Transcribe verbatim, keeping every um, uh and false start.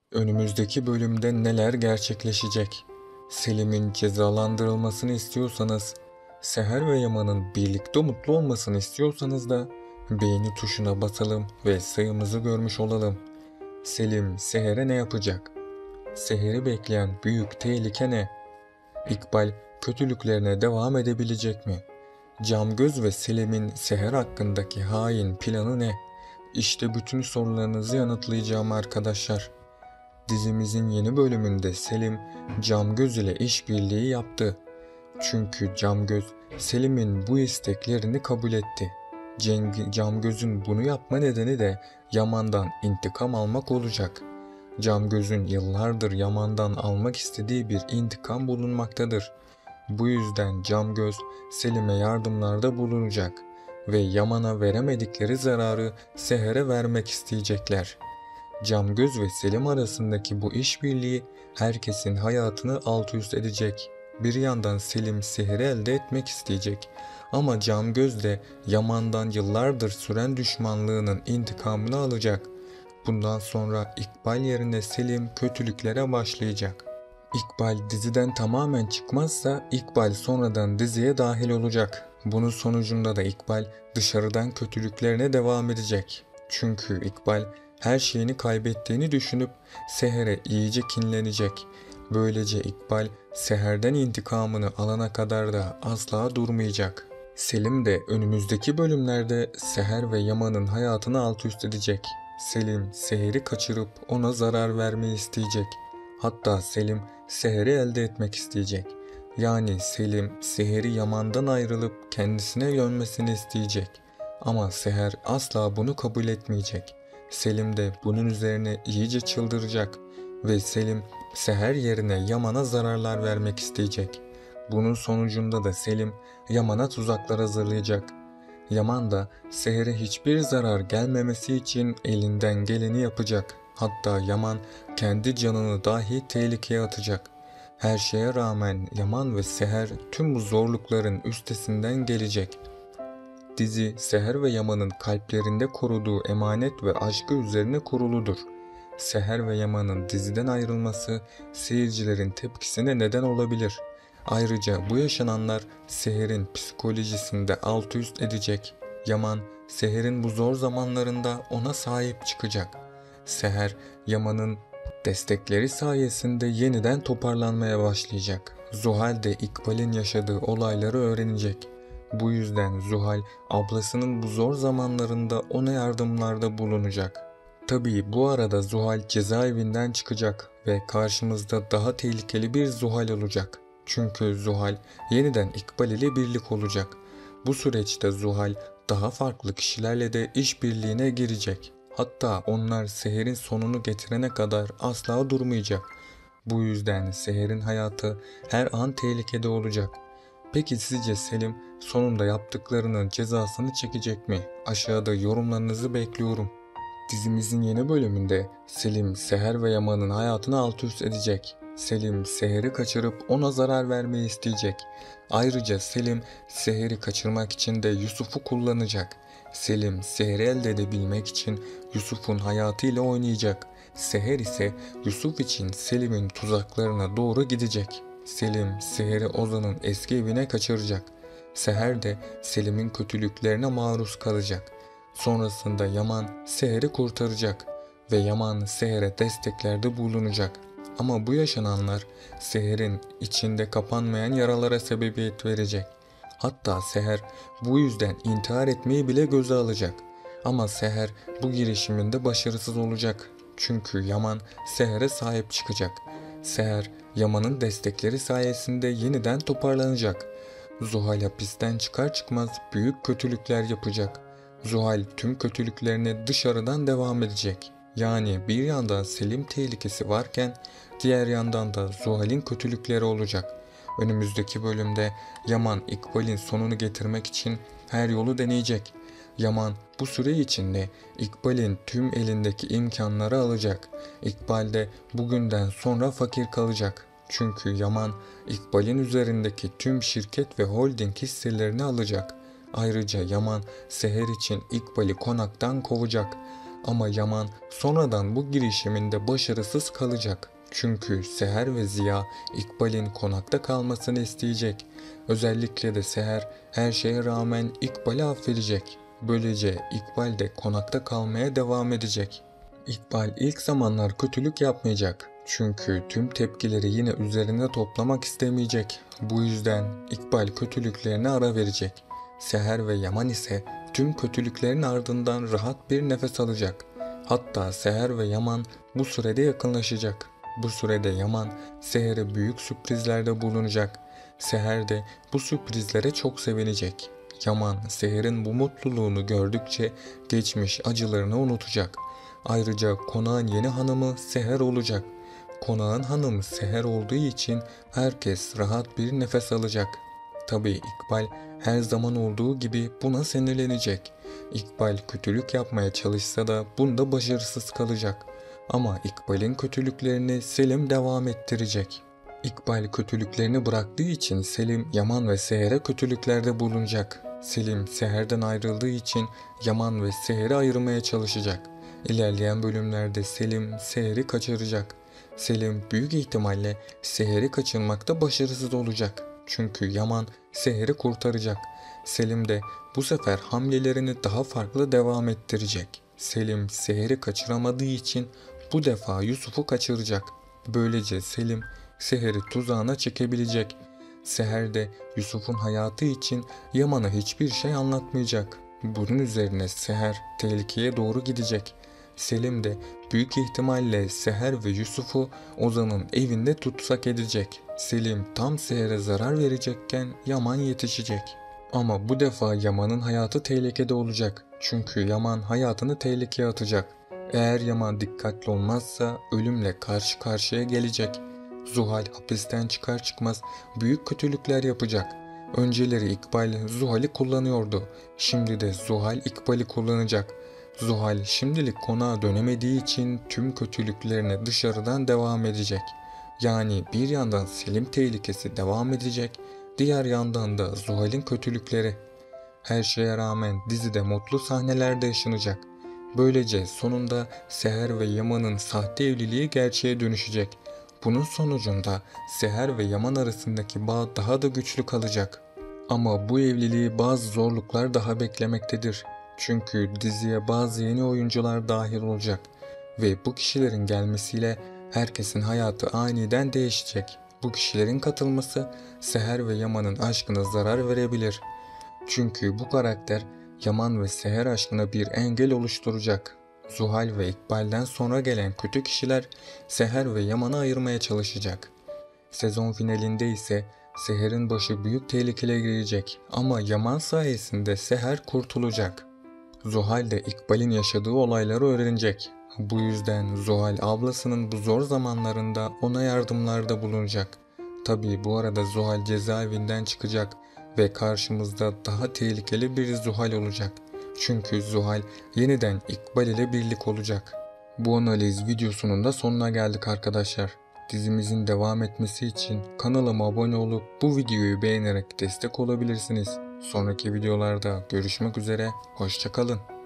Önümüzdeki bölümde neler gerçekleşecek? Selim'in cezalandırılmasını istiyorsanız, Seher ve Yaman'ın birlikte mutlu olmasını istiyorsanız da beğeni tuşuna basalım ve sayımızı görmüş olalım. Selim, Seher'e ne yapacak? Seher'i bekleyen büyük tehlike ne? İkbal kötülüklerine devam edebilecek mi? Camgöz ve Selim'in Seher hakkındaki hain planı ne? İşte bütün sorularınızı yanıtlayacağım arkadaşlar. Dizimizin yeni bölümünde Selim, Camgöz ile işbirliği yaptı. Çünkü Camgöz, Selim'in bu isteklerini kabul etti. Cengi, Camgöz'ün bunu yapma nedeni de Yaman'dan intikam almak olacak. Camgöz'ün yıllardır Yaman'dan almak istediği bir intikam bulunmaktadır. Bu yüzden Camgöz, Selim'e yardımlarda bulunacak ve Yaman'a veremedikleri zararı Seher'e vermek isteyecekler. Camgöz ve Selim arasındaki bu işbirliği herkesin hayatını alt üst edecek. Bir yandan Selim Seher'i elde etmek isteyecek ama Camgöz de Yaman'dan yıllardır süren düşmanlığının intikamını alacak. Bundan sonra İkbal yerine Selim kötülüklere başlayacak. İkbal diziden tamamen çıkmazsa İkbal sonradan diziye dahil olacak. Bunun sonucunda da İkbal dışarıdan kötülüklerine devam edecek. Çünkü İkbal her şeyini kaybettiğini düşünüp Seher'e iyice kinlenecek. Böylece İkbal Seher'den intikamını alana kadar da asla durmayacak. Selim de önümüzdeki bölümlerde Seher ve Yaman'ın hayatını alt üst edecek. Selim Seher'i kaçırıp ona zarar vermeyi isteyecek. Hatta Selim Seher'i elde etmek isteyecek. Yani Selim Seher'i Yaman'dan ayrılıp kendisine dönmesini isteyecek. Ama Seher asla bunu kabul etmeyecek. Selim de bunun üzerine iyice çıldıracak ve Selim Seher yerine Yaman'a zararlar vermek isteyecek. Bunun sonucunda da Selim Yaman'a tuzaklar hazırlayacak. Yaman da Seher'e hiçbir zarar gelmemesi için elinden geleni yapacak. Hatta Yaman kendi canını dahi tehlikeye atacak. Her şeye rağmen Yaman ve Seher tüm bu zorlukların üstesinden gelecek. Dizi Seher ve Yaman'ın kalplerinde koruduğu emanet ve aşkı üzerine kuruludur. Seher ve Yaman'ın diziden ayrılması seyircilerin tepkisine neden olabilir. Ayrıca bu yaşananlar Seher'in psikolojisinde alt üst edecek. Yaman, Seher'in bu zor zamanlarında ona sahip çıkacak. Seher, Yaman'ın destekleri sayesinde yeniden toparlanmaya başlayacak. Zuhal de İkbal'in yaşadığı olayları öğrenecek. Bu yüzden Zuhal, ablasının bu zor zamanlarında ona yardımlarda bulunacak. Tabii bu arada Zuhal cezaevinden çıkacak ve karşımızda daha tehlikeli bir Zuhal olacak. Çünkü Zuhal yeniden İkbal ile birlik olacak. Bu süreçte Zuhal daha farklı kişilerle de işbirliğine girecek. Hatta onlar Seher'in sonunu getirene kadar asla durmayacak. Bu yüzden Seher'in hayatı her an tehlikede olacak. Peki sizce Selim sonunda yaptıklarının cezasını çekecek mi? Aşağıda yorumlarınızı bekliyorum. Dizimizin yeni bölümünde Selim, Seher ve Yaman'ın hayatını alt üst edecek. Selim, Seher'i kaçırıp ona zarar vermeyi isteyecek. Ayrıca Selim, Seher'i kaçırmak için de Yusuf'u kullanacak. Selim, Seher'i elde edebilmek için Yusuf'un hayatıyla oynayacak. Seher ise Yusuf için Selim'in tuzaklarına doğru gidecek. Selim, Seher'i Ozan'ın eski evine kaçıracak. Seher de Selim'in kötülüklerine maruz kalacak. Sonrasında Yaman Seher'i kurtaracak ve Yaman Seher'e desteklerde bulunacak. Ama bu yaşananlar Seher'in içinde kapanmayan yaralara sebebiyet verecek. Hatta Seher bu yüzden intihar etmeyi bile göze alacak. Ama Seher bu girişiminde başarısız olacak. Çünkü Yaman Seher'e sahip çıkacak. Seher Yaman'ın destekleri sayesinde yeniden toparlanacak. Zuhal hapisten çıkar çıkmaz büyük kötülükler yapacak. Zuhal tüm kötülüklerine dışarıdan devam edecek. Yani bir yandan Selim tehlikesi varken diğer yandan da Zuhal'in kötülükleri olacak. Önümüzdeki bölümde Yaman İkbal'in sonunu getirmek için her yolu deneyecek. Yaman bu süre içinde İkbal'in tüm elindeki imkanları alacak. İkbal de bugünden sonra fakir kalacak. Çünkü Yaman İkbal'in üzerindeki tüm şirket ve holding hisselerini alacak. Ayrıca Yaman Seher için İkbal'i konaktan kovacak. Ama Yaman sonradan bu girişiminde başarısız kalacak. Çünkü Seher ve Ziya İkbal'in konakta kalmasını isteyecek. Özellikle de Seher her şeye rağmen İkbal'i affedecek. Böylece İkbal de konakta kalmaya devam edecek. İkbal ilk zamanlar kötülük yapmayacak. Çünkü tüm tepkileri yine üzerine toplamak istemeyecek. Bu yüzden İkbal kötülüklerine ara verecek. Seher ve Yaman ise tüm kötülüklerin ardından rahat bir nefes alacak. Hatta Seher ve Yaman bu sürede yakınlaşacak. Bu sürede Yaman Seher'e büyük sürprizlerde bulunacak. Seher de bu sürprizlere çok sevinecek. Yaman Seher'in bu mutluluğunu gördükçe geçmiş acılarını unutacak. Ayrıca konağın yeni hanımı Seher olacak. Konağın hanımı Seher olduğu için herkes rahat bir nefes alacak. Tabii İkbal her zaman olduğu gibi buna sinirlenecek. İkbal kötülük yapmaya çalışsa da bunda başarısız kalacak. Ama İkbal'in kötülüklerini Selim devam ettirecek. İkbal kötülüklerini bıraktığı için Selim, Yaman ve Seher'e kötülüklerde bulunacak. Selim Seher'den ayrıldığı için Yaman ve Seher'i ayırmaya çalışacak. İlerleyen bölümlerde Selim Seher'i kaçıracak. Selim büyük ihtimalle Seher'i kaçırmakta başarısız olacak. Çünkü Yaman Seher'i kurtaracak. Selim de bu sefer hamlelerini daha farklı devam ettirecek. Selim Seher'i kaçıramadığı için bu defa Yusuf'u kaçıracak. Böylece Selim Seher'i tuzağına çekebilecek. Seher de Yusuf'un hayatı için Yaman'a hiçbir şey anlatmayacak. Bunun üzerine Seher tehlikeye doğru gidecek. Selim de büyük ihtimalle Seher ve Yusuf'u Ozan'ın evinde tutsak edecek. Selim tam Seher'e zarar verecekken Yaman yetişecek. Ama bu defa Yaman'ın hayatı tehlikede olacak. Çünkü Yaman hayatını tehlikeye atacak. Eğer Yaman dikkatli olmazsa ölümle karşı karşıya gelecek. Zuhal hapisten çıkar çıkmaz büyük kötülükler yapacak. Önceleri İkbal Zuhal'i kullanıyordu. Şimdi de Zuhal İkbal'i kullanacak. Zuhal şimdilik konağa dönemediği için tüm kötülüklerine dışarıdan devam edecek. Yani bir yandan Selim tehlikesi devam edecek, diğer yandan da Zuhal'in kötülükleri. Her şeye rağmen dizide mutlu sahnelerde yaşanacak. Böylece sonunda Seher ve Yaman'ın sahte evliliği gerçeğe dönüşecek. Bunun sonucunda Seher ve Yaman arasındaki bağ daha da güçlü kalacak. Ama bu evliliği bazı zorluklar daha beklemektedir. Çünkü diziye bazı yeni oyuncular dahil olacak ve bu kişilerin gelmesiyle herkesin hayatı aniden değişecek. Bu kişilerin katılması Seher ve Yaman'ın aşkına zarar verebilir. Çünkü bu karakter Yaman ve Seher aşkına bir engel oluşturacak. Zuhal ve İkbal'den sonra gelen kötü kişiler Seher ve Yaman'ı ayırmaya çalışacak. Sezon finalinde ise Seher'in başı büyük tehlikeye girecek ama Yaman sayesinde Seher kurtulacak. Zuhal de İkbal'in yaşadığı olayları öğrenecek. Bu yüzden Zuhal ablasının bu zor zamanlarında ona yardımlarda bulunacak. Tabii bu arada Zuhal cezaevinden çıkacak ve karşımızda daha tehlikeli bir Zuhal olacak. Çünkü Zuhal yeniden İkbal ile birlik olacak. Bu analiz videosunun da sonuna geldik arkadaşlar. Dizimizin devam etmesi için kanalıma abone olup bu videoyu beğenerek destek olabilirsiniz. Sonraki videolarda görüşmek üzere, hoşça kalın.